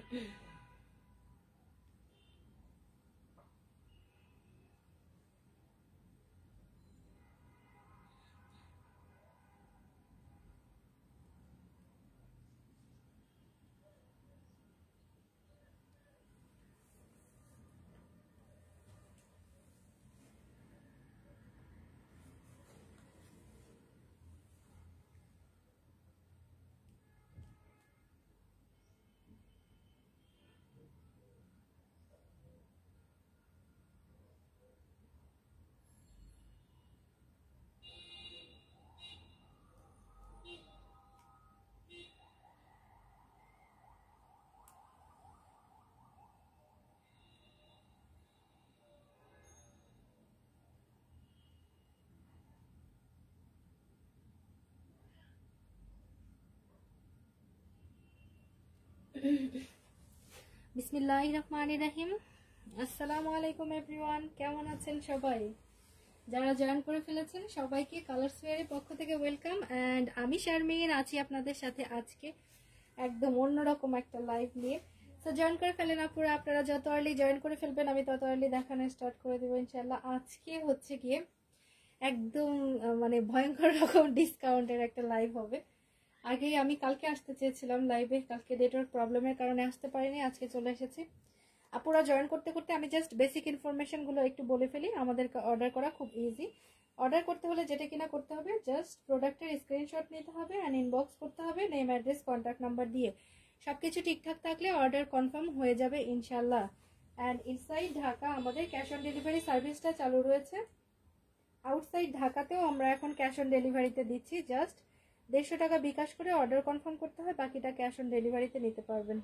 বিসমিল্লাহির রহমানির রহিম। আসসালামু আলাইকুম এভরিওয়ান, কেমন আছেন সবাই? যারা জয়েন করে ফেলেছেন সবাইকে কালার্স ওয়্যারের পক্ষ থেকে ওয়েলকাম। অ্যান্ড আমি শারমিন আছি আপনাদের সাথে আজকে একদম অন্যরকম একটা লাইভ নিয়ে। তো জয়েন করে ফেলেন আপুরা, আপনারা যত আর্লি জয়েন করে ফেলবেন আমি তত আর্লি দেখানো স্টার্ট করে দেবো ইনশাল্লাহ। আজকে হচ্ছে গিয়ে একদম মানে ভয়ঙ্কর রকম ডিসকাউন্টের একটা লাইভ হবে। আগে আমি কালকে আসতে চেয়েছিলাম লাইভে, কালকে নেটওয়ার্ক প্রবলেমের কারণে আসতে পারিনি, আজকে চলে এসেছি। আপুরা জয়েন করতে করতে আমি জাস্ট বেসিক ইনফরমেশনগুলো একটু বলে ফেলি। আমাদেরকে অর্ডার করা খুব ইজি। অর্ডার করতে হলে যেটা কিনা করতে হবে, জাস্ট প্রোডাক্টের স্ক্রিনশট নিতে হবে অ্যান্ড ইনবক্স করতে হবে নেম, অ্যাড্রেস, কন্ট্যাক্ট নাম্বার দিয়ে। সবকিছু ঠিকঠাক থাকলে অর্ডার কনফার্ম হয়ে যাবে ইনশাল্লাহ। অ্যান্ড ইনসাইড ঢাকা আমাদের ক্যাশ অন ডেলিভারি সার্ভিসটা চালু রয়েছে। আউটসাইড ঢাকাতেও আমরা এখন ক্যাশ অন ডেলিভারিতে দিচ্ছি। জাস্ট 150 টাকা বিকাশ করে অর্ডার কনফার্ম করতে হয়, বাকিটা ক্যাশ অন ডেলিভারিতে নিতে পারবেন।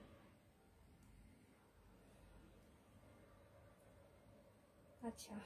আচ্ছা,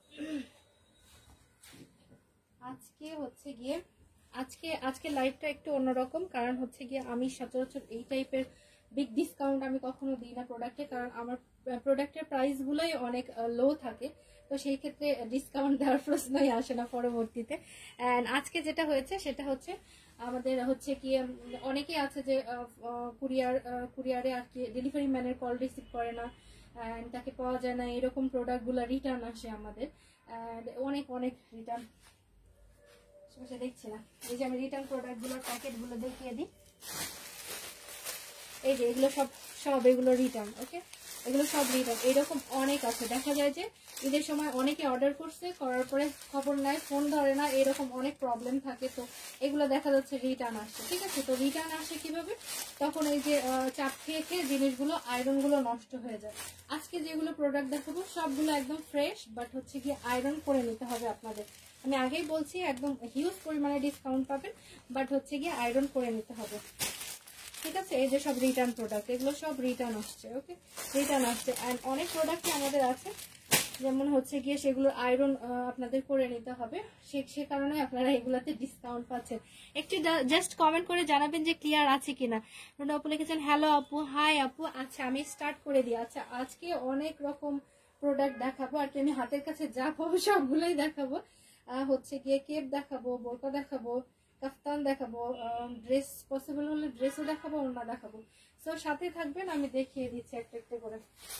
আজকে হচ্ছে গিয়ে আজকে লাইভটা একটু অন্যরকম, কারণ হচ্ছে গিয়ে আমি সচরাচর এই টাইপের বিগ ডিসকাউন্ট আমি কখনো দিই না প্রোডাক্টে, কারণ আমার প্রোডাক্টের প্রাইসগুলোই অনেক লো থাকে। তো সেই ক্ষেত্রে ডিসকাউন্ট দেওয়ার প্রশ্নই আসে না পরবর্তীতে। অ্যান্ড আজকে যেটা হয়েছে সেটা হচ্ছে আমাদের হচ্ছে কি অনেকেই আছে যে কুরিয়ারে আর কি ডেলিভারি ম্যানের কল রিসিভ করে না, অ্যান্ড তাকে পাওয়া যায় না, এরকম প্রোডাক্টগুলো রিটার্ন আসে আমাদের। অ্যান্ড অনেক রিটার্ন দেখছি না। এই যে আমি রিটার্ন প্রোডাক্টগুলোর প্যাকেটগুলো দেখিয়ে দিই। এই যে এগুলো সব এগুলো রিটার্ন। ওকে, এগুলো সব রিটার্ন। এইরকম অনেক আছে। দেখা যায় যে ঈদের সময় অনেকে অর্ডার করছে, করার পরে খবর নেয়, ফোন ধরে না, এরকম অনেক প্রবলেম থাকে। তো এগুলো দেখা যাচ্ছে রিটার্ন আসছে। ঠিক আছে, তো রিটার্ন আসে কিভাবে? তখন এই যে চাপ খেয়ে জিনিসগুলো আয়রনগুলো নষ্ট হয়ে যায়। আজকে যেগুলো প্রোডাক্ট দেখাবো সবগুলো একদম ফ্রেশ, বাট হচ্ছে গিয়ে আয়রন করে নিতে হবে আপনাদের। আমি আগেই বলছি একদম হিউজ পরিমাণে ডিসকাউন্ট পাবেন, বাট হচ্ছে গিয়ে আয়রন করে নিতে হবে। ঠিক আছে, এই যে সব রিটার্ন প্রোডাক্ট, এগুলো সব রিটার্ন আসছে। ওকে, রিটার্ন আসছে। অ্যান্ড অনেক প্রোডাক্টই আমাদের আছে, যেমন হচ্ছে গিয়ে সেগুলো আয়রন আপনাদের করে নিতে হবে, সে কারণে আপনারা এগুলাতে ডিসকাউন্ট পাচ্ছেন। একটু জাস্ট কমেন্ট করে জানাবেন যে ক্লিয়ার আছে কিনা। রুনা আপু লিখেছেন হ্যালো আপু, হাই আপু। আচ্ছা, আমি স্টার্ট করে দিই। আচ্ছা, আজকে অনেক রকম প্রোডাক্ট দেখাবো, আর কি আমি হাতের কাছে যা পাবো সবগুলোই দেখাবো। হচ্ছে গিয়ে কেপ দেখাবো, বোরকা দেখাবো, কাফতান দেখাবো, ড্রেস পসিবল হলে ড্রেসও দেখাবো, ওড়না দেখাবো। সো সাথে থাকবেন, আমি দেখিয়ে দিচ্ছি একটা একটা করে।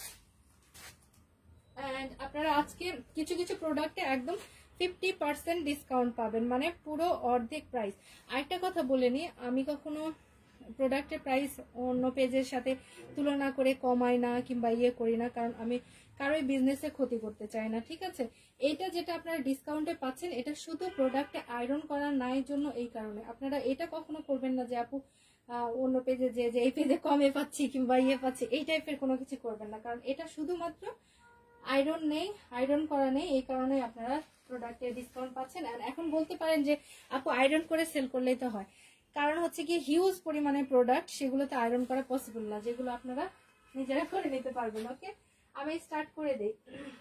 এন্ড আপনারা আজকে কিছু কিছু প্রোডাক্টে একদম 50% ডিসকাউন্ট পাবেন, মানে পুরো অর্ধেক প্রাইস। আরেকটা কথা বলে নি, আমি কখনো প্রোডাক্টের প্রাইস অন্য পেজের সাথে তুলনা করে কমাই না কিংবা ইয়ে করি না, কারণ আমি কারোই বিজনেসে ক্ষতি করতে চাই না। ঠিক আছে, এইটা যেটা আপনারা ডিসকাউন্টে পাচ্ছেন এটা শুধু প্রোডাক্টে আয়রন করা নাই জন্য, এই কারণে আপনারা এটা কখনো করবেন না যে আপু অন্য পেজে যে এই পেজে কমে পাচ্ছি কিংবা ইয়ে পাচ্ছি, এই টাইপের কোনো কিছু করবেন না, কারণ এটা শুধুমাত্র আয়রন নেই, আয়রন করা নেই, এই কারণে আপনারা প্রোডাক্টে ডিসকাউন্ট পাচ্ছেন। আর এখন বলতে পারেন যে আপু আয়রন করে সেল করলেই তো হয়, কারণ হচ্ছে কি হিউজ পরিমাণে প্রোডাক্ট, সেগুলোতে আয়রন করা পসিবল না, যেগুলো আপনারা নিজেরা করে নিতে পারবেন। ওকে, আমি স্টার্ট করে দেই।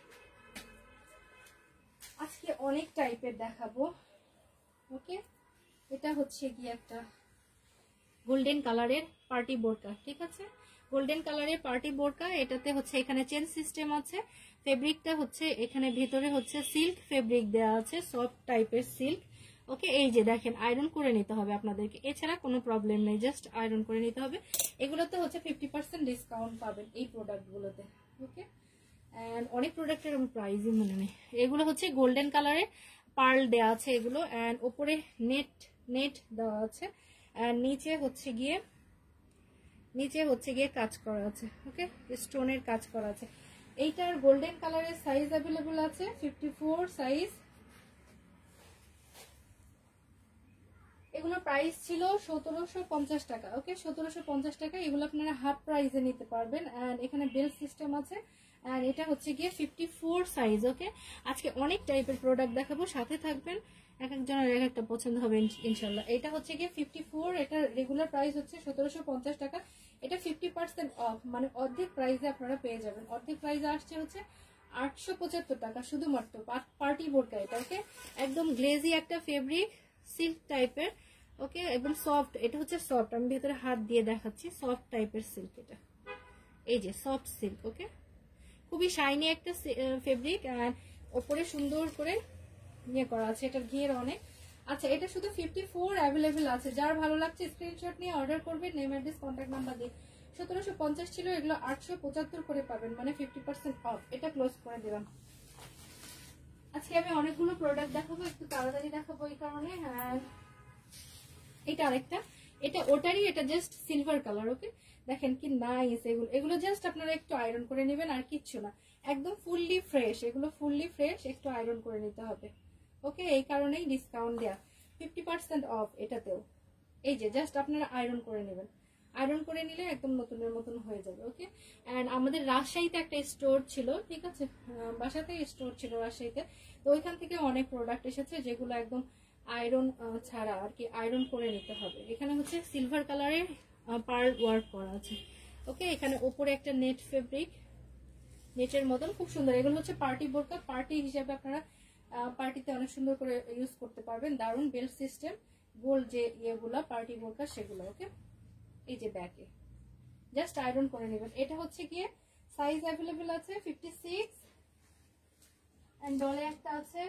আজকে অনেক টাইপের দেখাবো। ওকে, এটা হচ্ছে কি একটা গোল্ডেন কালারের পার্টি বোরকা। ঠিক আছে, গোল্ডেন কালারের পার্টি বোরকা, এটাতে হচ্ছে এখানে চেন সিস্টেম আছে। ফেব্রিকটা হচ্ছে এখানে ভেতরে হচ্ছে সিল্ক ফেব্রিক দেওয়া আছে, সফট টাইপের সিল্ক। ওকে, এই যে দেখেন আয়রন করে নিতে হবে আপনাদেরকে, এছাড়া কোনো প্রবলেম নেই, জাস্ট আয়রন করে নিতে হবে। এগুলোতে হচ্ছে 50% ডিসকাউন্ট পাবেন এই প্রোডাক্টগুলোতে। ওকে, অ্যান্ড অনেক প্রোডাক্টের আমি প্রাইসই মনে নেই। এগুলো হচ্ছে গোল্ডেন কালারে পার্ল দেওয়া আছে এগুলো, অ্যান্ড ওপরে নেট দেওয়া আছে, অ্যান্ড নিচে হচ্ছে গিয়ে কাজ করা আছে। ওকে, স্টোনের কাজ করা আছে। এইটার গোল্ডেন কালারের সাইজ অ্যাভেলেবল আছে 54 সাইজ। এগুলোর প্রাইস ছিল 1750 টাকা। ওকে, 1750 টাকা। এগুলো আপনারা হাফ প্রাইসে নিতে পারবেন, অ্যান্ড এখানে বেল সিস্টেম আছে, অ্যান্ড এটা হচ্ছে গিয়ে 54 সাইজ। ওকে, আজকে অনেক টাইপের প্রোডাক্ট দেখাবো, সাথে থাকবেন, এক একজনের এক একটা পছন্দ হবে ইনশাল্লাহ। এটা হচ্ছে গিয়ে 54, এটা রেগুলার প্রাইস হচ্ছে 1750 টাকা। এটা 50% অফ, মানে অর্ধেক প্রাইসে আপনারা পেয়ে যাবেন। অর্ধেক প্রাইসে আসছে হচ্ছে 875 টাকা শুধুমাত্র পার্টি বোরকা এটা। ওকে, একদম গ্লেজি একটা ফেব্রিক, সিল্ক টাইপের। ওকে, একদম সফট, এটা হচ্ছে সফট, আমি ভেতরে হাত দিয়ে দেখাচ্ছি, সফট টাইপের সিল্ক এটা, এই যে সফট সিল্ক। ওকে, খুবই শাইনি একটা ফেব্রিক, আর ওপরে সুন্দর করে ইয়ে করা আছে, এটার ঘের অনেক। আচ্ছা, এটা শুধু 54 অ্যাভেলেবেল আছে, যার ভালো লাগছে স্ক্রিনশট নিয়ে অর্ডার করবেন, নেম অ্যাড্রেস কন্ট্যাক্ট নাম্বার দিয়ে। 1750 ছিল, এগুলো 875 করে পাবেন, মানে 50% অফ। এটা ক্লোজ করে দিলাম। আজকে আমি অনেকগুলো প্রোডাক্ট দেখাবো, একটু তাড়াতাড়ি দেখাবো এই কারণে। হ্যাঁ, এটা আরেকটা, এটা ওটারই, এটা জাস্ট সিলভার কালার। ওকে, দেখেন কি নাইস। এগুলো জাস্ট আপনারা একটু আয়রন করে নেবেন, আর কিচ্ছু না, একদম ফুললি ফ্রেশ। এগুলো ফুললি ফ্রেশ, একটু আয়রন করে নিতে হবে। ওকে, এই কারণেই ডিসকাউন্ট দেয়া, 50% অফ এটাতেও। এই যে জাস্ট আপনারা আয়রন করে নেবেন, আয়রন করে নিলে একদম নতুনের মতন হয়ে যাবে। ওকে, অ্যান্ড আমাদের রাজশাহীতে একটা স্টোর ছিল, ঠিক আছে, বাসাতে স্টোর ছিল রাজশাহীতে, তো ওইখান থেকে অনেক প্রোডাক্ট এসেছে যেগুলো একদম আয়রন ছাড়া আর কি, আয়রন করে নিতে হবে। এখানে হচ্ছে সিলভার কালারের পার্ল ওয়ার্ক করা আছে। ওকে, এখানে ওপরে একটা নেট ফেব্রিক, নেটের মতন খুব সুন্দর। এগুলো হচ্ছে পার্টি বোরকা, পার্টি হিসাবে আপনারা পার্টিতে অনেক সুন্দর করে ইউজ করতে পারবেন। দারুন বেল্ট সিস্টেম, গোল যে ইয়েগুলা পার্টি বোরকা সেগুলো। ওকে, এই যে ব্যাকে জাস্ট আয়রন করে নেবেন। এটা হচ্ছে গিয়ে সাইজ অ্যাভেলেবেল আছে 56, এন্ড ডলে একটা আছে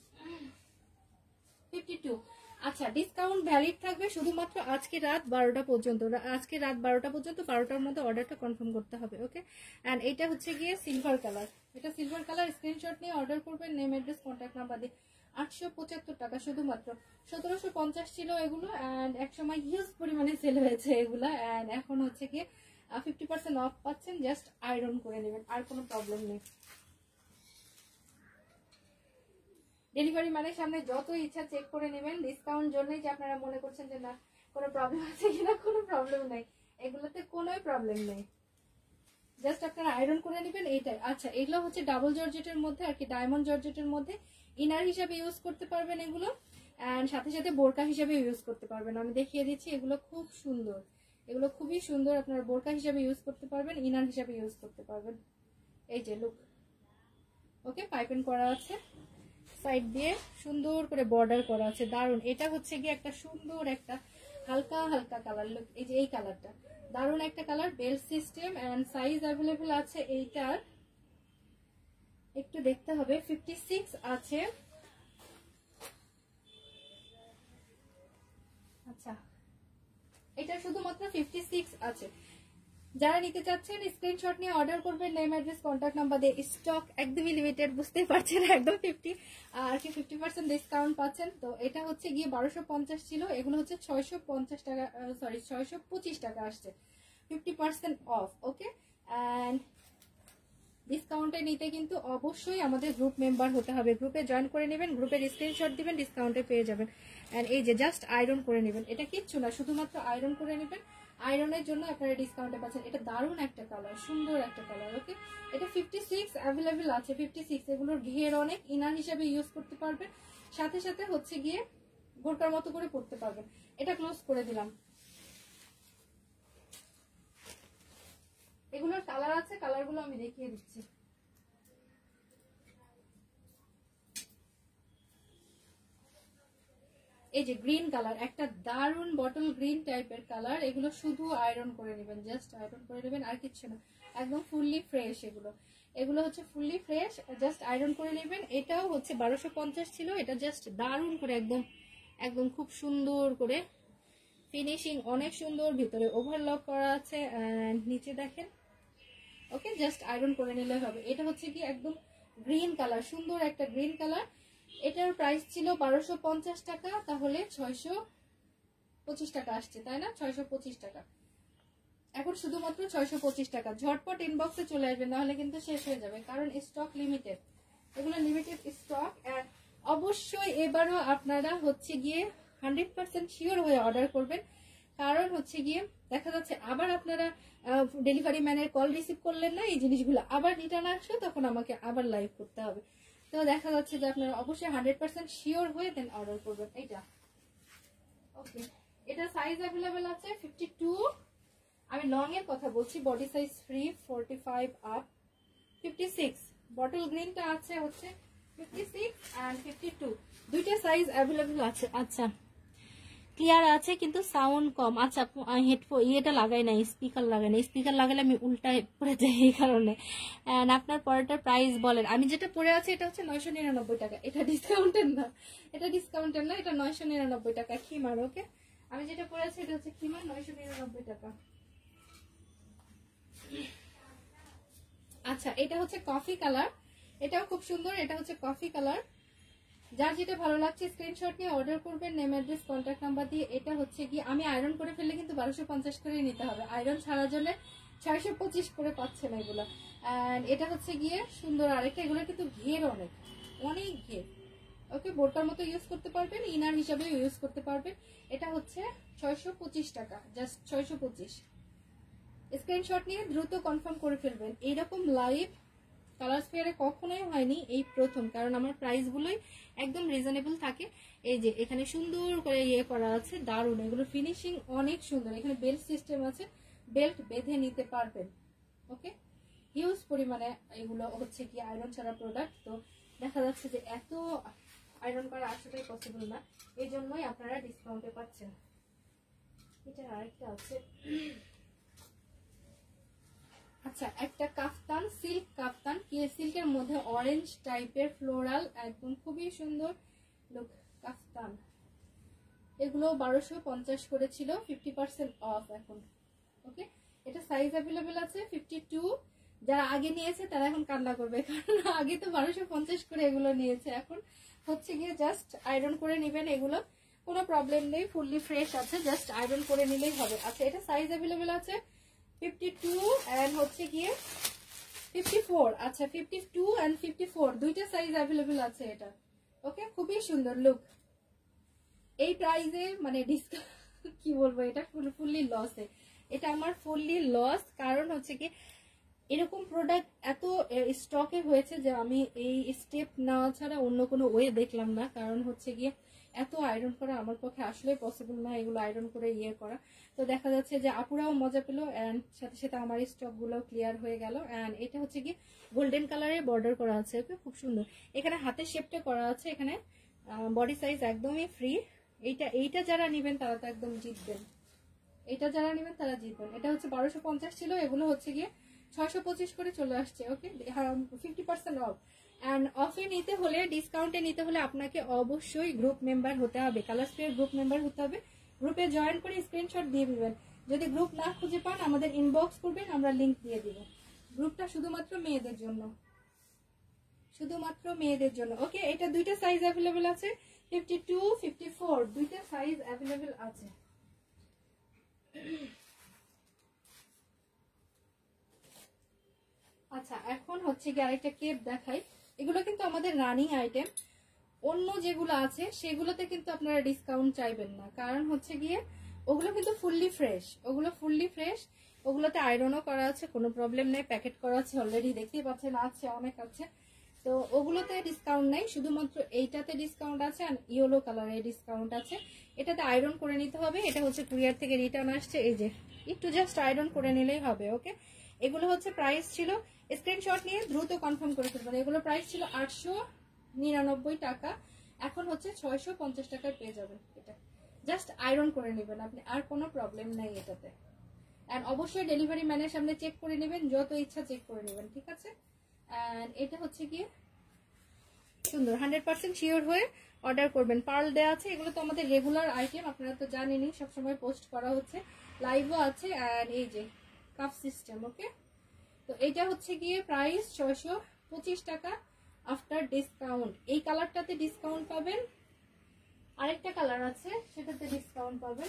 52। আচ্ছা, ডিসকাউন্ট ভ্যালিড থাকবে শুধুমাত্র আজকে রাত 12টা পর্যন্ত। আজকে রাত 12টা পর্যন্ত, 12টার মধ্যে অর্ডারটা কনফার্ম করতে হবে। ওকে, এন্ড এটা হচ্ছে গিয়ে সিলভার কালার, এটা সিলভার কালার। স্ক্রিনশট নিয়ে অর্ডার করবেন, নেম অ্যাড্রেস কন্ট্যাক্ট নাম্বার দিয়ে। 875 টাকা শুধুমাত্র। 1750 ছিল এগুলো, অ্যান্ড একসময় হিউজ পরিমাণে সেল হয়েছে এগুলা, অ্যান্ড এখন হচ্ছে গিয়ে 50% অফ পাচ্ছেন, জাস্ট আয়রন করে নেবেন, আর কোনো প্রবলেম নেই। ডেলিভারি মানে সামনে যত ইচ্ছা চেক করে নেবেন, ডিসকাউন্ট জন্যই যে আপনারা মনে করছেন যে না কোনো প্রবলেম আছে কিনা, কোনো প্রবলেম নেই, এগুলোতে কোনোই প্রবলেম নেই, জাস্ট আপনারা আয়রন করে নেবেন, এইটাই। আচ্ছা, এগুলো হচ্ছে ডাবল জর্জেটের মধ্যে আর কি, ডায়মন্ড জর্জেটের মধ্যে ইনার হিসাবে ইউজ করতে পারবেন এগুলো, অ্যান্ড সাথে সাথে বোরকা হিসাবে ইউজ করতে পারবেন। আমি দেখিয়ে দিচ্ছি, এগুলো খুব সুন্দর, এগুলো খুবই সুন্দর, আপনারা বোরকা হিসাবে ইউজ করতে পারবেন, ইনার হিসাবে ইউজ করতে পারবেন। এই যে লুক। ওকে, পাইপিং করা আছে, সাইড দিয়ে সুন্দর করে বর্ডার করা আছে, দারুন। এটা হচ্ছে গিয়ে একটা সুন্দর একটা হালকা হালকা কালার, লুক, এই যে এই কালারটা দারুন একটা colour. Belt system, and size available আছে এইটার, একটু দেখতে হবে, 56 আছে। আচ্ছা, এটা শুধুমাত্র 56 আছে। যারা নিতে চাচ্ছেন স্ক্রিনশট নিয়ে অর্ডার করবেন, নেম অ্যাড্রেস কন্ট্যাক্ট নাম্বার দিয়ে। স্টক একদমই লিমিটেড, বুঝতেই পারছেন, একদম 50 আর কি 50% ডিসকাউন্ট পাচ্ছেন। তো এটা হচ্ছে গিয়ে 1250 ছিল, এগুলো হচ্ছে 650 টাকা, সরি 625 টাকা আসছে, 50% অফ। ওকে, অ্যান্ড ডিসকাউন্টে নিতে কিন্তু অবশ্যই আমাদের গ্রুপ মেম্বার হতে হবে, গ্রুপে জয়েন করে নেবেন, গ্রুপের স্ক্রিনশট দিবেন, ডিসকাউন্টে পেয়ে যাবেন। অ্যান্ড এই যে জাস্ট আয়রন করে নেবেন, এটা কিচ্ছু না, শুধুমাত্র আয়রন করে নেবেন, আয়রনের জন্য আপনারা ডিসকাউন্টে পাচ্ছেন। এটা দারুণ একটা কালার, সুন্দর একটা কালার। ওকে, এটা 56 অ্যাভেলেবেল আছে, 56। এগুলোর ঘের অনেক, ইনার হিসেবে ইউজ করতে পারবেন, সাথে সাথে হচ্ছে গিয়ে বোরকার মতো করে পরতে পারবেন। এটা ক্লোজ করে দিলাম। এগুলোর কালার আছে, কালারগুলো আমি দেখিয়ে দিচ্ছি। এই যে গ্রিন কালার, একটা দারুন বটল গ্রিন টাইপের কালার। এগুলো শুধু আয়রন করে নেবেন, জাস্ট আয়রন করে নেবেন, আর কিছু না, একদম ফুললি ফ্রেশ। এগুলো হচ্ছে ফুললি ফ্রেশ, জাস্ট আয়রন করে নেবেন। এটাও হচ্ছে 1250 ছিল, এটা জাস্ট দারুন করে একদম একদম খুব সুন্দর করে ফিনিশিং, অনেক সুন্দর, ভিতরে ওভারলক করা আছে এন্ড নিচে দেখেন। ওকে, জাস্ট আয়রন করে নিলে হবে। এটা হচ্ছে কি একদম গ্রিন কালার, সুন্দর একটা গ্রিন কালার। এটার প্রাইস ছিল 1250 টাকা, তাহলে 625 টাকা আসছে, তাই না? 625 টাকা এখন শুধুমাত্র 625 টাকা। ঝটপট ইনবক্সে চলে আসবে, নাহলে কিন্তু শেষ হয়ে যাবে, কারণ স্টক লিমিটেড, এগুলো লিমিটেড স্টক। আর অবশ্যই এবারও আপনারা হচ্ছে গিয়ে 100% শিওর হয়ে অর্ডার করবেন, কারণ হচ্ছে গিয়ে দেখা যাচ্ছে আবার আপনারা ডেলিভারি ম্যানের কল রিসিভ করলেন না, এই জিনিসগুলো আবার রিটার্ন আসবে, তখন আমাকে আবার লাইভ করতে হবে। তো দেখা যাচ্ছে যে আপনারা অবশ্যই 100% শিওর হয়ে দেন অর্ডার করবেন। এটা ওকে, এটা সাইজ অ্যাভেলেবেল আছে 52, আমি লং এর কথা বলছি, body size free 45 up, 56 bottle গ্রিনটা আছে হচ্ছে 56 এন্ড 52, দুইটা সাইজ অ্যাভেলেবেল আছে। আচ্ছা ক্লিয়ার আছে কিন্তু সাউন্ড কম। আচ্ছা হেডফোন ইয়েটা লাগাই নাই, স্পিকার লাগাই নাই, স্পিকার লাগালে আমি উল্টায় পড়ে যাই এই কারণে। এন্ড আপনার পরেরটার প্রাইস বলেন। আমি যেটা পরে আছি এটা হচ্ছে 999 টাকা, এটা ডিসকাউন্টের না, এটা ডিসকাউন্টের না, এটা 999 টাকা খিমার। ওকে, আমি যেটা পরে আছি এটা হচ্ছে খিমার, 999 টাকা। আচ্ছা এটা হচ্ছে কফি কালার, এটাও খুব সুন্দর, এটা হচ্ছে কফি কালার। যার যেটা ভালো লাগছে স্ক্রিনশট নিয়ে অর্ডার করবেন, নেম অ্যাড্রেস কন্ট্যাক্ট নাম্বার দিয়ে। এটা হচ্ছে কি আমি আয়রন করে ফেললে কিন্তু 1250 করে নিতে হবে, আয়রন ছাড়ার জন্য 625 করে পাচ্ছেন এগুলো। এন্ড এটা হচ্ছে গিয়ে সুন্দর আরেকটা, এগুলো কিন্তু ঘের অনেক অনেক ঘের। ওকে, বোরকার মতো ইউজ করতে পারবেন, ইনার হিসাবে ইউজ করতে পারবেন। এটা হচ্ছে 625 টাকা, জাস্ট 625। স্ক্রিনশট নিয়ে দ্রুত কনফার্ম করে ফেলবেন। এইরকম লাইভ কালার স্পেয়ারে কখনোই হয়নি, এই প্রথম, কারণ আমার প্রাইস গুলোই একদম রিজনেবল থাকে। এই যে এখানে সুন্দর করে ইয়ে করা আছে, দারুণ, এগুলো ফিনিশিং অনেক সুন্দর। এখানে বেল্ট সিস্টেম আছে, বেল্ট বেঁধে নিতে পারবেন। ওকে, হিউজ পরিমাণে এগুলো হচ্ছে কি আয়রন ছাড়া প্রোডাক্ট। তো দেখা যাচ্ছে যে এত আয়রন করা আসলেই পসিবল না, এই জন্যই আপনারা ডিসকাউন্টে পাচ্ছেন। এটা আরেকটা আছে। আচ্ছা একটা কাফতান, সিল্ক কাফতান, সিল্কের মধ্যে অরেঞ্জ টাইপের ফ্লোরাল, একদম খুবই সুন্দর লুক কাফতান। এগুলো 1250 করে ছিল, 50% অফ এখন। ওকে, এটা সাইজ অ্যাভেলেবেল আছে 52। যারা আগে নিয়েছে তারা এখন কান্না করবে, কারণ আগে তো 1250 করে এগুলো নিয়েছে, এখন হচ্ছে গিয়ে জাস্ট আয়রন করে নেবেন। এগুলো কোনো প্রবলেম নেই, ফুললি ফ্রেশ আছে, জাস্ট আয়রন করে নিলেই হবে। আচ্ছা এটা সাইজ অ্যাভেলেবেল আছে 52 এন্ড হচ্ছে গিয়ে 54। আচ্ছা 52 এন্ড 54 দুইটা সাইজ অ্যাভেলেবেল আছে এটা। ওকে, খুবই সুন্দর লুক। এই প্রাইসে মানে ডিসকাউন্ট কি বলবো, এটা ফুললি লসে, এটা আমার ফুললি লস। কারণ হচ্ছে কি এরকম প্রোডাক্ট এত স্টকে হয়েছে যে আমি এই স্টেপ নেওয়া ছাড়া অন্য কোনো ওয়ে দেখলাম না। কারণ হচ্ছে গিয়ে এত আয়রন করা আমার পক্ষে আসলে পসিবল না, এগুলো আয়রন করে ইয়ে করা। তো দেখা যাচ্ছে যে আপুরাও মজা পেলো এন্ড সাথে সাথে আমার স্টক গুলো ক্লিয়ার হয়ে গেল। এন্ড এটা হচ্ছে কি গোল্ডেন কালারে বর্ডার করা আছে, ওকে খুব সুন্দর। এখানে হাতের শেপটা করা আছে, এখানে বডি সাইজ একদমই ফ্রি। এইটা যারা নিবেন তারা তো একদম জিতবেন, এটা যারা নিবেন তারা জিতবেন। এটা হচ্ছে 1250 ছিল, এগুলো হচ্ছে গিয়ে 625 করে চলে আসছে। ওকে, 50% অফ। এন্ড অফে নিতে হলে, ডিসকাউন্টে নিতে হলে আপনাকে অবশ্যই গ্রুপ মেম্বার হতে হবে, কালার স্পেয়ার গ্রুপ মেম্বার হতে হবে। গ্রুপে জয়েন করে স্ক্রিনশট দিয়ে দিবেন। যদি গ্রুপ না খুঁজে পান আমাদের ইনবক্স করবেন, আমরা লিংক দিয়ে দিব। গ্রুপটা শুধুমাত্র মেয়েদের জন্য, শুধুমাত্র মেয়েদের জন্য। ওকে, এটা দুইটা সাইজ অ্যাভেলেবেল আছে, 52 54 দুইটা সাইজ অ্যাভেলেবেল আছে। আচ্ছা এখন হচ্ছে কি আরেকটা কেপ দেখাই। এগুলো কিন্তু আমাদের রানিং আইটেম, অন্য যেগুলো আছে সেগুলোতে কিন্তু আপনারা ডিসকাউন্ট চাইবেন না, কারণ হচ্ছে গিয়ে ওগুলো কিন্তু ফুললি ফ্রেশ, ওগুলো ফুললি ফ্রেশ, ওগুলোতে আয়রনও করা আছে, কোনো প্রবলেম নেই, প্যাকেট করা আছে অলরেডি, দেখতেই পাচ্ছেন আছে অনেক আছে। তো ওগুলোতে ডিসকাউন্ট নেই, শুধুমাত্র এইটাতে ডিসকাউন্ট আছে আর ইয়েলো কালারে ডিসকাউন্ট আছে। এটাতে আয়রন করে নিতে হবে, এটা হচ্ছে কুরিয়ার থেকে রিটার্ন আসছে, এই যে একটু জাস্ট আয়রন করে নিলেই হবে। ওকে, এগুলো হচ্ছে প্রাইস ছিল, স্ক্রিনশট নিয়ে দ্রুত কনফার্ম করে ফেলবেন। এগুলো প্রাইস ছিল 899 টাকা, এখন হচ্ছে 650 টাকায় পেয়ে যাবেন। এটা জাস্ট আয়রন করে নেবেন আপনি, আর কোনো প্রবলেম নাই এটাতে। এন্ড অবশ্যই ডেলিভারি ম্যানের সামনে চেক করে নেবেন, যত ইচ্ছা চেক করে নেবেন, ঠিক আছে। এন্ড এটা হচ্ছে গিয়ে সুন্দর 100% শিওর হয়ে অর্ডার করবেন। পার্ল দেওয়া আছে, এগুলো তো আমাদের রেগুলার আইটেম, আপনারা তো জানেনই, সবসময় পোস্ট করা হচ্ছে, লাইভও আছে। আর এই যে কাপ সিস্টেম, ওকে। তো এইটা হচ্ছে গিয়ে প্রাইস 625 টাকা আফটার ডিসকাউন্ট। এই কালারটাতে ডিসকাউন্ট পাবেন, আরেকটা কালার আছে সেটাতে ডিসকাউন্ট পাবেন।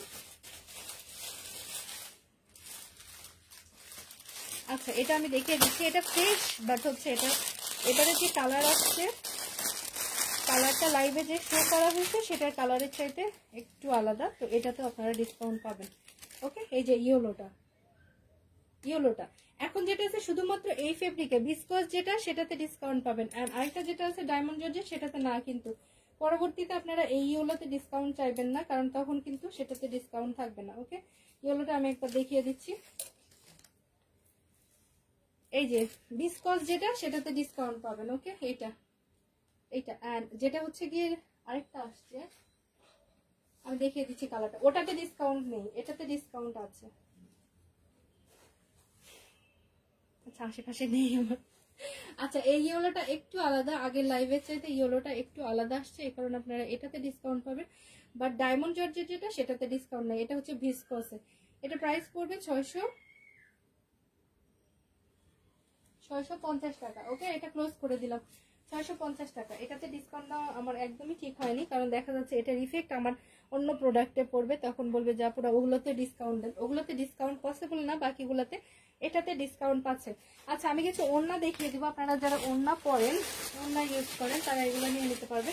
আচ্ছা এটা আমি দেখিয়ে দিচ্ছি, এটা ফ্রেশ বাট হচ্ছে এটারে যে কালার আসছে, কালারটা লাইভে যে শো করা হয়েছে সেটার কালারের চাইতে একটু আলাদা, তো এটাতে আপনারা ডিসকাউন্ট পাবেন। ওকে, এই যে ইয়েলোটা এখন যেটা আছে শুধুমাত্র এই ফেব্রিকে ভিসকস যেটা, সেটাতে ডিসকাউন্ট পাবেন। আর আরেকটা যেটা আছে ডায়মন্ড জর্জেট, সেটাতে না, কিন্তু পরবর্তীতে আপনারা এই ইয়েলোতে ডিসকাউন্ট চাইবেন না, কারণ তখন কিন্তু সেটাতে ডিসকাউন্ট থাকবে না। ওকে, ইয়েলোটা আমি একবার দেখিয়ে দিচ্ছি, এই যে ভিসকস যেটা সেটাতে ডিসকাউন্ট পাবেন। ওকে, এইটা এন্ড যেটা হচ্ছে গিয়ে আরেকটা আসছে আমি দেখিয়ে দিচ্ছি কালারটা, ওটাতে ডিসকাউন্ট নেই, এটাতে ডিসকাউন্ট আছে। আচ্ছা আশেপাশে নেই আমার। আচ্ছা এই ইয়েলোটা একটু আলাদা, আগের লাইভের চাইতে ইয়েলোটা একটু আলাদা আসছে, এই কারণে আপনারা এটাতে ডিসকাউন্ট পাবেন। বাট ডায়মন্ড জর্জেট যেটা সেটাতে ডিসকাউন্ট নেই, এটা হচ্ছে ভিসকসে, এটা প্রাইস পড়বে 650 টাকা। ওকে, এটা ক্লোজ করে দিলাম 650 টাকা। এটাতে ডিসকাউন্ট দেওয়া আমার একদমই ঠিক হয়নি, কারণ দেখা যাচ্ছে এটার ইফেক্ট আমার অন্য প্রোডাক্টে পড়বে, তখন বলবে যা পুরো ওগুলোতে ডিসকাউন্ট দেন, ওগুলোতে ডিসকাউন্ট পসিবল না, বাকিগুলোতে এটাতে ডিসকাউন্ট পাচ্ছে। আচ্ছা আমি কিছু ওড়না দেখিয়ে দিব, আপনারা যারা ওড়না পরেন, ওড়না ইউজ করেন, তারা এগুলো নিয়ে নিতে পারবে।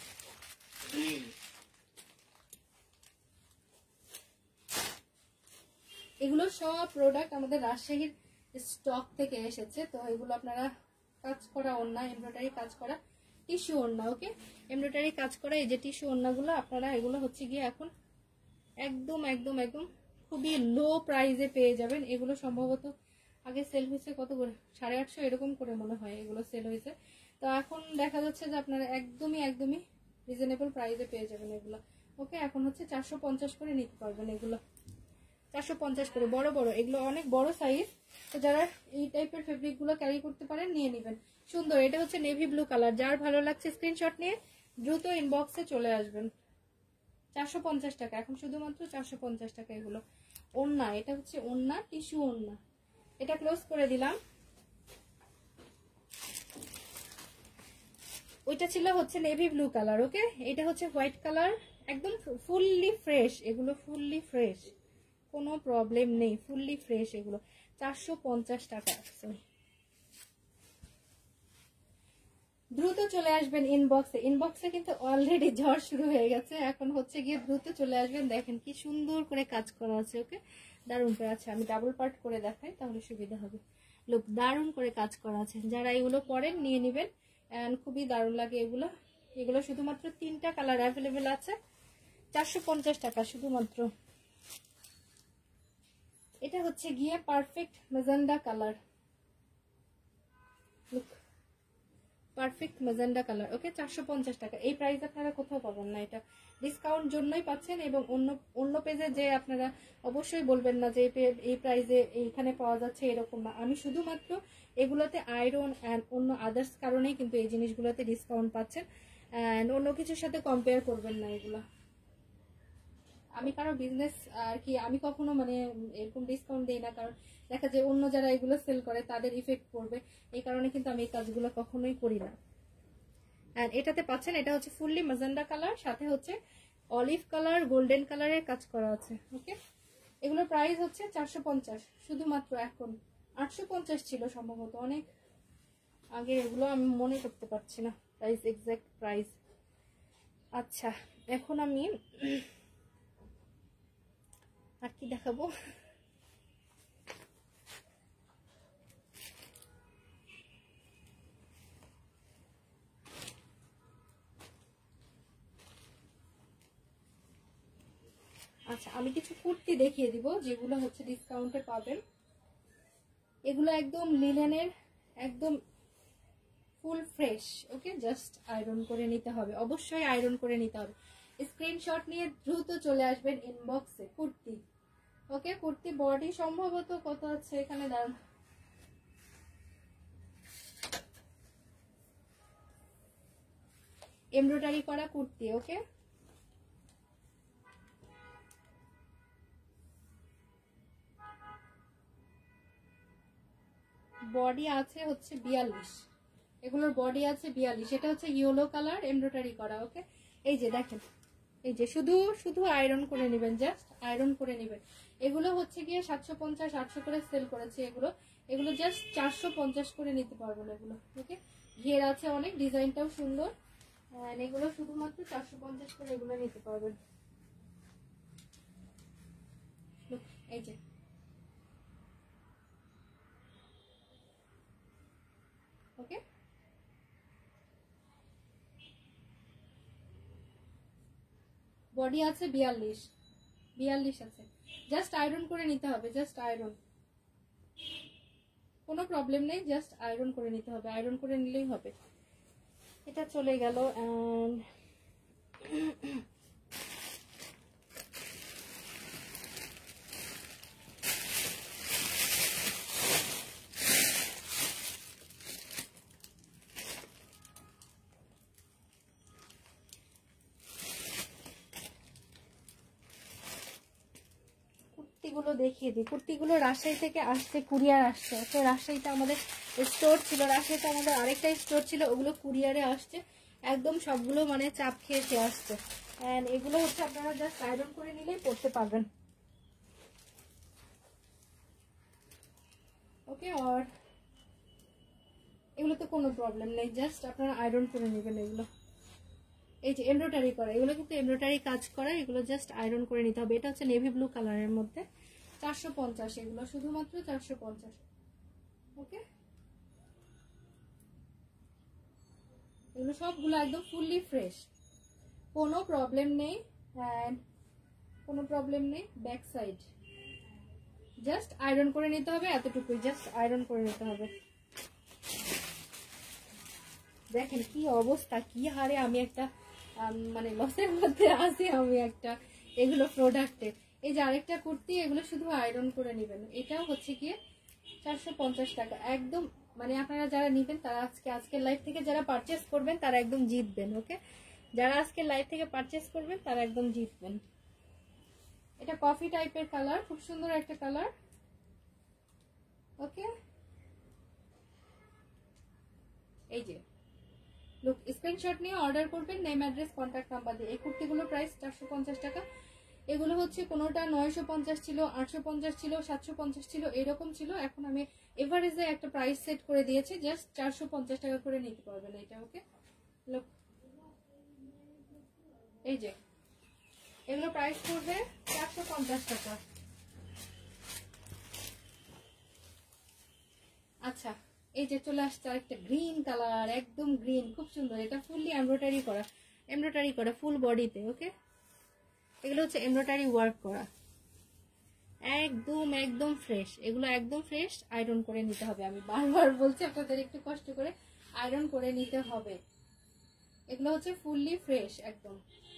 এগুলো সব প্রোডাক্ট আমাদের রাজশাহীর স্টক থেকে এসেছে, তো এগুলো আপনারা কাজ করা ওড়না, এমব্রয়ডারি কাজ করা টিস্যু ওড়না। ওকে, এমব্রয়ডারি কাজ করা এই যে টিস্যু ওড়নাগুলো আপনারা, এগুলো হচ্ছে গিয়ে এখন একদম একদম একদম খুবই লো প্রাইসে পেয়ে যাবেন। এগুলো সম্ভবত আগে সেল হয়েছে কত করে, 850 এরকম করে মনে হয় এগুলো সেল হয়েছে, তো এখন দেখা যাচ্ছে যে আপনারা একদমই রিজনেবল প্রাইসে পেয়ে যাবেন এগুলো। ওকে, এখন হচ্ছে 450 করে নিতে পারবেন এগুলো, 450 করে, বড় বড় এগুলো অনেক বড় সাইজ, তো যারা এই টাইপের ফেব্রিক গুলো ক্যারি করতে পারেন নিয়ে নেবেন। সুন্দর, এটা হচ্ছে নেভি ব্লু কালার, যার ভালো লাগছে স্ক্রিনশট নিয়ে দ্রুত ইনবক্সে চলে আসবেন। 450 টাকা, এখন শুধুমাত্র 450 টাকা এগুলো। ওড়না, এটা হচ্ছে ওড়না, টিস্যু ওড়না, এটা ক্লোজ করে দিলাম। ওইটা ছিল হচ্ছে নেভি ব্লু কালার। ওকে, এটা হচ্ছে হোয়াইট কালার, একদম ফুললি ফ্রেশ, এগুলো ফুললি ফ্রেশ, কোনো প্রবলেম নেই, ফুললি ফ্রেশ এগুলো। 450 টাকা। দ্রুত চলে আসবেন ইনবক্সে, ইনবক্সে কিন্তু অলরেডি ঝড় শুরু হয়ে গেছে, এখন হচ্ছে গিয়ে দ্রুত চলে আসবেন। দেখেন কি সুন্দর করে কাজ করা আছে। ওকে, দারুণ করে আছে, আমি ডাবল পার্ট করে দেখাই তাহলে সুবিধা হবে। লোক দারুণ করে কাজ করা আছে, যারা এগুলো পরেন নিয়ে নেবেন, খুবই দারুণ লাগে এগুলো। এগুলো শুধুমাত্র 3টা কালার অ্যাভেলেবেল আছে, 450 টাকা শুধুমাত্র। এটা হচ্ছে গিয়ে perfect magenta colour, perfect magenta colour. Okay, 450 টাকা, এই প্রাইস আপনারা কোথাও পাবেন না, এটা ডিসকাউন্ট জন্যই পাচ্ছেন। এবং অন্য পেজে যে আপনারা অবশ্যই বলবেন না যে এই প্রাইসে এইখানে পাওয়া যাচ্ছে, এরকম না। আমি শুধুমাত্র এগুলোতে আয়রন অ্যান্ড অন্য আদার্স কারণেই কিন্তু এই জিনিসগুলোতে ডিসকাউন্ট পাচ্ছেন, অ্যান্ড অন্য কিছুর সাথে কম্পেয়ার করবেন না এগুলো। আমি কারো বিজনেস আর কি, আমি কখনো মানে এরকম ডিসকাউন্ট দিই না, কারণ দেখা যায় অন্য যারা এগুলো সেল করে তাদের ইফেক্ট পড়বে, এই কারণে কিন্তু আমি এই কাজগুলো কখনোই করি না। এন্ড এটাতে পাচ্ছেন, এটা হচ্ছে ফুললি ম্যাজেন্ডা কালার, সাথে হচ্ছে অলিভ কালার, গোল্ডেন কালারের কাজ করা আছে। ওকে, এগুলোর প্রাইস হচ্ছে 450 শুধুমাত্র, এখন 850 ছিল সম্ভবত, অনেক আগে, এগুলো আমি মনে করতে পারছি না প্রাইস, এক্সাক্ট প্রাইস। আচ্ছা এখন আমি আর কি দেখাবো, আচ্ছা আমি কিছু কুর্তি দেখিয়ে দিব যেগুলো হচ্ছে ডিসকাউন্টে পাবেন। এগুলো একদম লিনেনের, একদম full fresh. Okay, just iron করে নিতে হবে, অবশ্যই আয়রন করে নিতে হবে। স্ক্রিনশট নিয়ে দ্রুত চলে আসবেন ইনবক্সে। কুর্তি, ওকে, কুর্তি বডি সম্ভবত কত আছে এখানে, দাঁড়ান, এমব্রয়ডারি করা কুর্তি। ওকে, বডি আছে হচ্ছে 42, এগুলোর বডি আছে 42। এটা হচ্ছে ইয়েলো কালার এমব্রয়ডারি করা। ওকে, এই যে দেখেন, এই যে শুধু শুধু আয়রন করে নেবেন, জাস্ট আয়রন করে নেবেন। এগুলো হচ্ছে গিয়ে 750 800 করে সেল করেছে। এগুলো এগুলো জাস্ট 450 করে নিতে পারবেন এগুলো। ওকে, ঘের আছে অনেক, ডিজাইনটাও সুন্দর, এগুলো শুধুমাত্র 450 করে এগুলো নিতে পারবেন। এই যে ওকে, বডি আছে 42 আছে, জাস্ট আয়রন করে নিতে হবে, জাস্ট আয়রন, কোনো প্রবলেম নেই, জাস্ট আয়রন করে নিতে হবে, আয়রন করে নিলেই হবে। এটা চলে গেল। এন্ড কুর্তিগুলো দেখিয়ে দিই। কুর্তিগুলো রাজশাহী থেকে আসছে, কুরিয়ার আসছে। তো রাজশাহীতে আমাদের স্টোর ছিল, রাজশাহীতে আমাদের আরেকটা স্টোর ছিল, ওগুলো কুরিয়ারে আসছে। একদম সবগুলো মানে চাপ খেয়েছে আসছে। এন্ড এগুলো হচ্ছে আপনারা জাস্ট আয়রন করে নিলেই পরতে পারবেন। ওকে, আর এগুলো তো কোনো প্রবলেম নেই, জাস্ট আপনারা আয়রন করে নেবেন এগুলো। এই যে এমব্রয়ডারি করা, এগুলো কিন্তু এমব্রয়ডারি কাজ করা, এগুলো জাস্ট আয়রন করে নিতে হবে। এটা হচ্ছে নেভি ব্লু কালারের মধ্যে, 450, এগুলো শুধুমাত্র 450। ওকে, এগুলো সবগুলো একদম ফুললি ফ্রেশ, কোনো প্রবলেম নেই। অ্যান্ড কোনো প্রবলেম নেই। ব্যাক সাইড জাস্ট আয়রন করে নিতে হবে, এতটুকুই, জাস্ট আয়রন করে নিতে হবে। দেখেন কি অবস্থা, কি হারে আমি একটা মানে লসের মধ্যে আছি আমি একটা এগুলো প্রোডাক্টে। এই যে আরেকটা কুর্তি, এগুলো শুধু আয়রন করে নেবেন। এটাও হচ্ছে গিয়ে 450 টাকা একদম। মানে আপনারা যারা নিবেন তারা আজকের লাইভ থেকে যারা পারচেস করবেন তারা একদম জিতবেন। ওকে, যারা আজকের লাইভ থেকে পারচেস করবেন তারা একদম জিতবেন। এটা কফি টাইপের কালার, খুব সুন্দর একটা কালার। ওকে, এই যে লুক, স্ক্রিনশট নিয়ে অর্ডার করবেন নেম অ্যাড্রেস কন্ট্যাক্ট নাম্বার দিয়ে। এই কুর্তিগুলোর প্রাইস 450 টাকা। এগুলো হচ্ছে কোনোটা 950 ছিল, 850 ছিল, 750 ছিল, এরকম ছিল। এখন আমি এভারেজে একটা প্রাইস সেট করে দিয়েছি, জাস্ট 450 টাকা করে নিতে পারবেন এটা। ওকে, লুক, এই যে এগুলো প্রাইস পড়বে 450 টাকা। আচ্ছা, এই যে চলে আসছে আরেকটা গ্রিন কালার, একদম গ্রিন, খুব সুন্দর। এটা ফুললি এমব্রয়ডারি করা ফুল বডিতে। ওকে, এগুলো হচ্ছে এমব্রয়ডারি ওয়ার্ক করা, একদম একদম ফ্রেশ। এগুলো একদম ফ্রেশ, আয়রন করে নিতে হবে। আমি বারবার বলছি আপনাদের একটু কষ্ট করে আয়রন করে নিতে হবে। এগুলো হচ্ছে ফুললি ফ্রেশ একদম।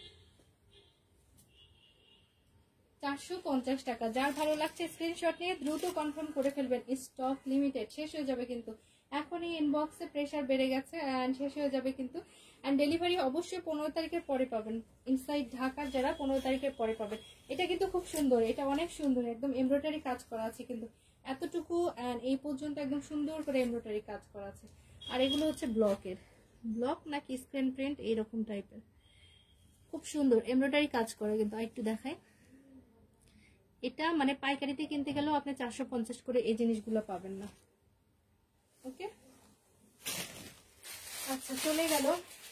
450 টাকা। যার ভালো লাগছে স্ক্রিনশট নিয়ে দ্রুত কনফার্ম করে ফেলবেন, স্টক লিমিটেড, শেষ হয়ে যাবে কিন্তু। এখনই ইনবক্সে প্রেসার বেড়ে গেছে, অ্যান্ড শেষ হয়ে যাবে কিন্তু। অ্যান্ড ডেলিভারি অবশ্যই 15 তারিখের পরে পাবেন। ইনসাইড ঢাকার যারা 15 তারিখের পরে পাবেন। এটা কিন্তু খুব সুন্দর, এটা অনেক সুন্দর, একদম এমব্রয়ডারি কাজ করা আছে কিন্তু এতটুকু, অ্যান্ড এই পর্যন্ত একদম সুন্দর করে এমব্রয়ডারি কাজ করা আছে। আর এগুলো হচ্ছে ব্লক নাকি স্ক্রিন প্রিন্ট এইরকম টাইপের, খুব সুন্দর এমব্রয়ডারি কাজ করে কিন্তু। আর একটু দেখাই, এটা মানে পাইকারিতে কিনতে গেলেও আপনি 450 করে এই জিনিসগুলো পাবেন না। ওকে, আচ্ছা চলে গেল।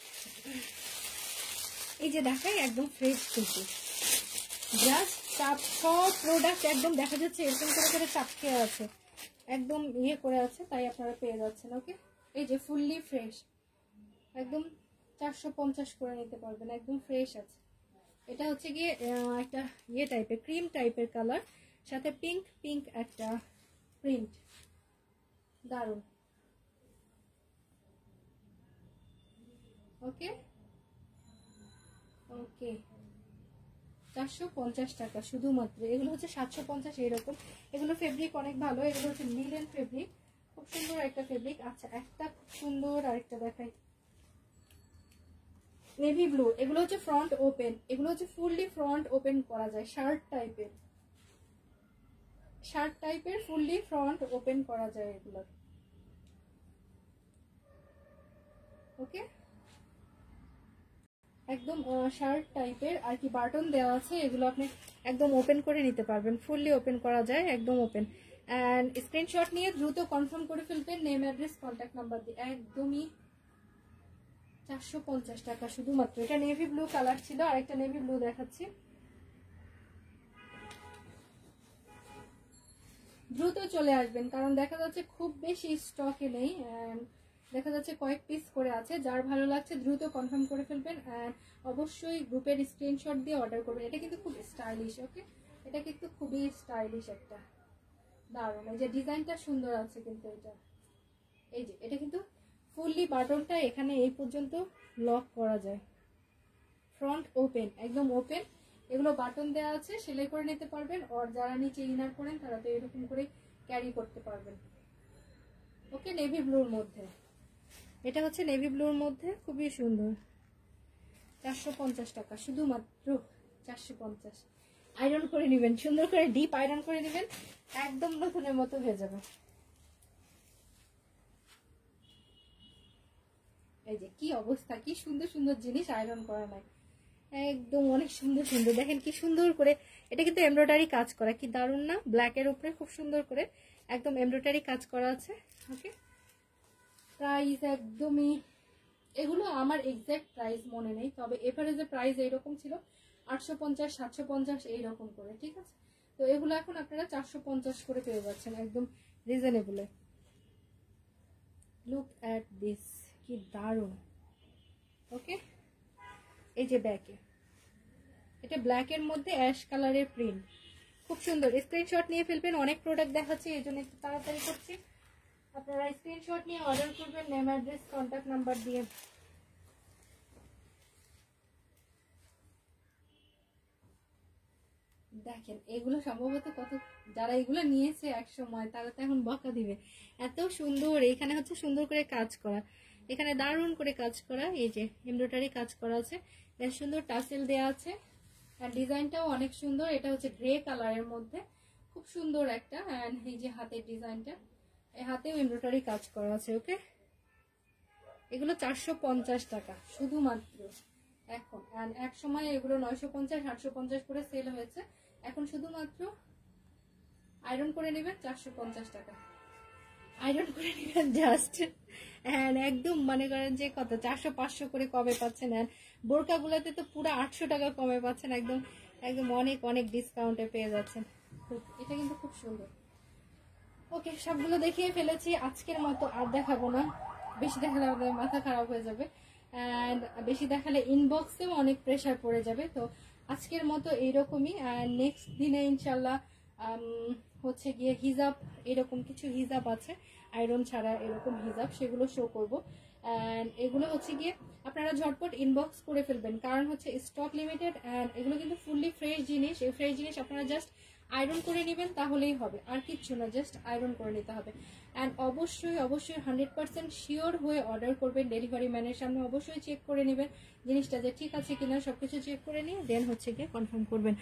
এই যে দেখাই একদম ফ্রেশ কিন্তু, জাস্ট চাপ, সব প্রোডাক্ট একদম দেখা যাচ্ছে এরকম করে চাপ খেয়ে আছে, একদম ইয়ে করে আছে, তাই আপনারা পেয়ে যাচ্ছেন। ওকে, এই যে ফুললি ফ্রেশ, একদম 450 করে নিতে পারবেন, একদম ফ্রেশ আছে। এটা হচ্ছে গিয়ে একটা ইয়ে টাইপের, ক্রিম টাইপের কালার, সাথে পিঙ্ক একটা প্রিন্ট, দারুন। ওকে ওকে, 450 টাকা শুধুমাত্র। এগুলো হচ্ছে 750 এরকম। এগুলো ফেব্রিক অনেক ভালো, এগুলো হচ্ছে লিনেন ফেব্রিক, খুব সুন্দর একটা ফেব্রিক। আচ্ছা, একটা খুব সুন্দর আরেকটা দেখাই, নেভি ব্লু, এগুলো হচ্ছে ফ্রন্ট ওপেন, এগুলো হচ্ছে ফুললি ফ্রন্ট ওপেন করা যায়, শার্ট টাইপের ফুললি ফ্রন্ট ওপেন করা যায় এগুলো। ওকে, একদম শার্ট টাইপের আর কি, বাটন দেওয়া আছে, এগুলো আপনি একদম ওপেন করে নিতে পারবেন, ফুললি ওপেন করা যায়, একদম ওপেন। অ্যান্ড স্ক্রিনশট নিয়ে দ্রুত কনফার্ম করে ফেলবেন, নেম, অ্যাড্রেস, কন্ট্যাক্ট নাম্বার দিয়ে। একদমই 450 টাকা শুধুমাত্র। এটা নেভি ব্লু কালার ছিল, আরেকটা নেভি ব্লু দেখাচ্ছি, দ্রুত চলে আসবেন কারণ দেখা যাচ্ছে খুব বেশি স্টকে নেই, দেখা যাচ্ছে কয়েক পিস করে আছে। যার ভালো লাগছে দ্রুত কনফার্ম করে ফেলবেন, অবশ্যই গ্রুপের স্ক্রিনশট দিয়ে অর্ডার করবেন। এটা কিন্তু খুব স্টাইলিশ, ওকে, এটা কিন্তু খুবই স্টাইলিশ একটা, দারুণ। এই যে ডিজাইনটা সুন্দর আছে কিন্তু এটা, এই যে এটা কিন্তু ফুললি বাটনটা এখানে এই পর্যন্ত লক করা যায়, ফ্রন্ট ওপেন, একদম ওপেন। এগুলো বাটন দেওয়া আছে, সেলাই করে নিতে পারবেন, আর যারা নিচে ইনার করেন তারা তো এরকম করে ক্যারি করতে পারবেন। ওকে, নেভি ব্লুর মধ্যে, এটা হচ্ছে নেভি ব্লুর মধ্যে, খুবই সুন্দর। 450 টাকা শুধুমাত্র, 450। আয়রন করে নেবেন, সুন্দর করে ডিপ আয়রন করে নেবেন, একদম নতুনের মতো হয়ে যাবে। এই যে কি অবস্থা, কি সুন্দর সুন্দর জিনিস আয়রন করা নাই, একদম অনেক সুন্দর সুন্দর। দেখেন কি সুন্দর করে, এটা কিন্তু এমব্রয়ডারি কাজ করা, কি দারুণ না, ব্ল্যাকের উপরে খুব সুন্দর করে একদম এমব্রয়ডারি কাজ করা আছে। ওকে, প্রাইস একদমই, এগুলো আমার এক্সাক্ট প্রাইস মনে নেই, তবে এভারেজে প্রাইস এইরকম ছিল 850, 750 এইরকম করে, ঠিক আছে। তো এগুলো এখন আপনারা 450 করে পেয়ে যাচ্ছেন, একদম রিজনেবলে। লুক অ্যাট দিস, কি দারুণ। ওকে, এই যে ব্যাকে, এটা ব্ল্যাকের মধ্যে অ্যাশ কালারের প্রিন্ট, খুব সুন্দর। স্ক্রিনশট নিয়ে ফেলবেন, অনেক প্রোডাক্ট দেখাচ্ছি এই জন্য একটু তাড়াতাড়ি করছি। আপনারা স্ক্রিনশট নিয়ে অর্ডার করবেন, নেম, অ্যাড্রেস, কন্ট্যাক্ট নাম্বার দিয়ে। দেখেন এগুলো সম্ভবত কত, যারা এগুলো নিয়েছে এক সময় তারা তো এখন বকা দিবে, এত সুন্দর। এখানে হচ্ছে সুন্দর করে কাজ করা, এখানে দারুণ করে কাজ করা, এই যে এমব্রয়ডারি কাজ করা আছে, বেশ সুন্দর টাসেল দেওয়া আছে, আর ডিজাইনটাও অনেক সুন্দর। এটা হচ্ছে গ্রে কালারের মধ্যে, খুব সুন্দর একটা। অ্যান্ড এই যে হাতের ডিজাইনটা, এই হাতেও এমব্রয়ডারি কাজ করা আছে। ওকে, এগুলো 450 টাকা শুধুমাত্র এখন, অ্যান্ড এক সময় এগুলো 950, 850 করে সেল হয়েছে, এখন শুধুমাত্র আয়রন করে নেবেন 450 টাকা, আয়রন করে নেবেন জাস্ট। অ্যান্ড একদম মনে করেন যে কত 400-500 করে কমে পাচ্ছেন, অ্যান্ড বোরকাগুলোতে তো পুরো 800 টাকা কমে পাচ্ছেন, একদম একদম অনেক অনেক ডিসকাউন্টে পেয়ে যাচ্ছেন। এটা কিন্তু খুব সুন্দর। ওকে, সবগুলো দেখিয়ে ফেলেছি, আজকের মতো আর দেখাবো না, বেশি দেখালে আমাদের মাথা খারাপ হয়ে যাবে, অ্যান্ড বেশি দেখালে ইনবক্সেও অনেক প্রেশার পড়ে যাবে। তো আজকের মতো এইরকমই, অ্যান্ড নেক্সট দিনে ইনশাল্লাহ হচ্ছে গিয়ে হিজাব, এরকম কিছু হিজাব আছে আয়রন ছাড়া, এরকম হিজাব, সেগুলো শো করবো। অ্যান্ড এগুলো হচ্ছে গিয়ে আপনারা ঝটপট ইনবক্স করে ফেলবেন, কারণ হচ্ছে স্টক লিমিটেড, অ্যান্ড এগুলো কিন্তু ফুললি ফ্রেশ জিনিস। এই ফ্রেশ জিনিস আপনারা জাস্ট আয়রন করে নেবেন তাহলেই হবে, আর কিচ্ছু না, জাস্ট আয়রন করে নিতে হবে। অ্যান্ড অবশ্যই অবশ্যই 100% শিওর হয়ে অর্ডার করবেন, ডেলিভারি ম্যানের সামনে অবশ্যই চেক করে নেবেন জিনিসটা যে ঠিক আছে কিনা, সবকিছু চেক করে নিয়ে দেন হচ্ছে গিয়ে কনফার্ম করবেন।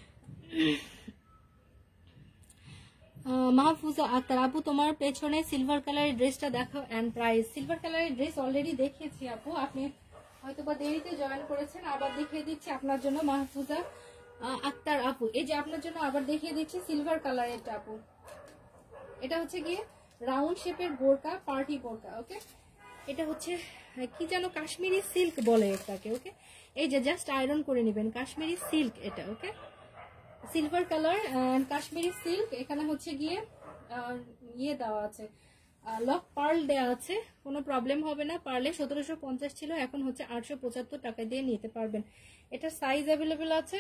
মাহফুজা আক্তার আপু, তোমার পেছনে সিলভার কালারের ড্রেসটা দেখাও অ্যান্ড প্রাইস। সিলভার কালারের ড্রেস অলরেডি দেখিয়েছি আপু, আপনি হয়তো বা দেরিতে জয়েন করেছেন, আবার দেখিয়ে দিচ্ছি আপনার জন্য। মাহফুজা আক্তার আপু, এই যে আপনার জন্য আবার দেখিয়ে দিচ্ছি সিলভার কালারেরটা আপু। এটা হচ্ছে গিয়ে রাউন্ড শেপের বোরকা, পার্টি বোরকা। ওকে, এটা হচ্ছে কি যেন কাশ্মীরি সিল্ক বলে এটাকে। ওকে, এই যে জাস্ট আয়রন করে নেবেন, কাশ্মীরি সিল্ক এটা। Okay, silver colour and Kashmiri silk. এখানে হচ্ছে গিয়ে ইয়ে দেওয়া আছে, লক পার্ল দেওয়া আছে, কোনো প্রবলেম হবে না। পার্লে 1750 ছিল, এখন হচ্ছে 875 টাকা দিয়ে নিতে পারবেন। এটার সাইজ অ্যাভেলেবেল আছে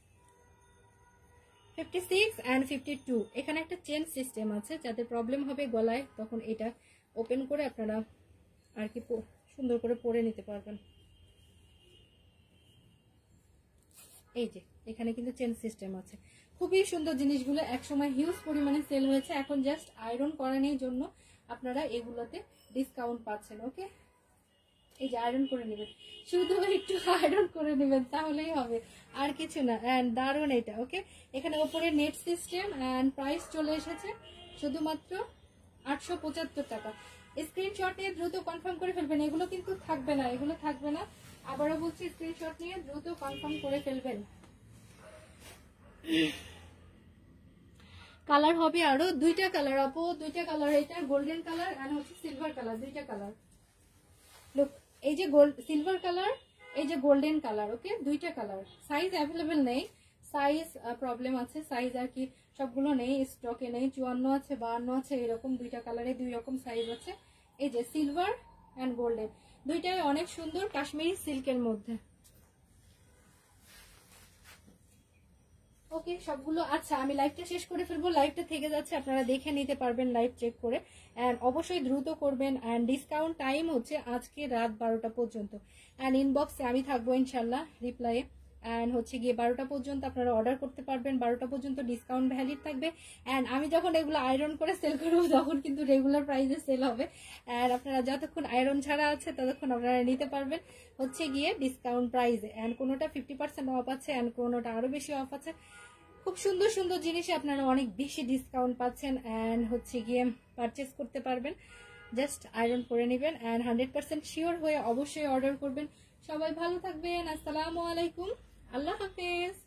56 অ্যান্ড 52। এখানে একটা চেন সিস্টেম আছে, যাতে প্রবলেম হবে গলায়, তখন এটা ওপেন করে আপনারা আর কি সুন্দর করে পরে নিতে পারবেন। এই যে এখানে কিন্তু চেন সিস্টেম আছে, খুবই সুন্দর জিনিসগুলো। একসময় হিউজ পরিমাণে সেল হয়েছে, এখন জাস্ট আয়রন করানোর জন্য আপনারা এগুলোতে ডিসকাউন্ট পাচ্ছেন। ওকে, এই যে আয়রন করে নেবেন, শুধু একটু আয়রন করে নেবেন তাহলেই হবে, আর কিছু না। অ্যান্ড দারুন এটা। ওকে, এখানে ওপরে নেট সিস্টেম অ্যান্ড প্রাইস চলে এসেছে শুধুমাত্র 875 টাকা। স্ক্রিনশট নিয়ে দ্রুত কনফার্ম করে ফেলবেন, এগুলো কিন্তু থাকবে না, এগুলো থাকবে না, আবারও বলছি স্ক্রিনশট নিয়ে দ্রুত কনফার্ম করে ফেলবেন। কালার হবে আরো দুইটা কালার আপু, দুইটা কালার, এটা গোল্ডেন কালার আর হচ্ছে সিলভার কালার, দুইটা কালার। লুক, এই যে গোল্ড সিলভার কালার, এই যে গোল্ডেন কালার। ওকে, দুইটা কালার, সাইজ অ্যাভেলেবেল নেই, সাইজ প্রবলেম আছে, সাইজ আর কি সবগুলো নেই, স্টকে নেই, 54 আছে, 52 আছে, এরকম দুইটা কালারে দুই রকম সাইজ আছে। এই যে সিলভার অ্যান্ড গোল্ডেন, দুইটাই অনেক সুন্দর কাশ্মীরি সিল্কের মধ্যে। ওকে, সবগুলো। আচ্ছা, আমি লাইভটা শেষ করে ফেলবো, লাইভটা থেকে যাচ্ছে, আপনারা দেখে নিতে পারবেন লাইভ চেক করে। অ্যান্ড অবশ্যই দ্রুত করবেন। অ্যান্ড ডিসকাউন্ট টাইম হচ্ছে আজকে রাত 12টা পর্যন্ত। অ্যান্ড ইনবক্সে আমি থাকবো ইনশাল্লাহ রিপ্লাইয়ে। অ্যান্ড হচ্ছে গিয়ে 12টা পর্যন্ত আপনারা অর্ডার করতে পারবেন, 12টা পর্যন্ত ডিসকাউন্ট ভ্যালিড থাকবে। অ্যান্ড আমি যখন এগুলো আয়রন করে সেল করবো তখন কিন্তু রেগুলার প্রাইসে সেল হবে। অ্যান্ড আপনারা যতক্ষণ আয়রন ছাড়া আছে ততক্ষণ আপনারা নিতে পারবেন হচ্ছে গিয়ে ডিসকাউন্ট প্রাইসে। অ্যান্ড কোনোটা 50% অফ আছে, অ্যান্ড কোনোটা আরো বেশি অফ আছে। খুব সুন্দর সুন্দর জিনিসে আপনারা অনেক বেশি ডিসকাউন্ট পাচ্ছেন। অ্যান্ড হচ্ছে গিয়ে পারচেস করতে পারবেন, জাস্ট আয়রন করে নেবেন। অ্যান্ড 100% শিওর হয়ে অবশ্যই অর্ডার করবেন। সবাই ভালো থাকবেন, আসসালামু আলাইকুম, আল্লাহ হাফেজ।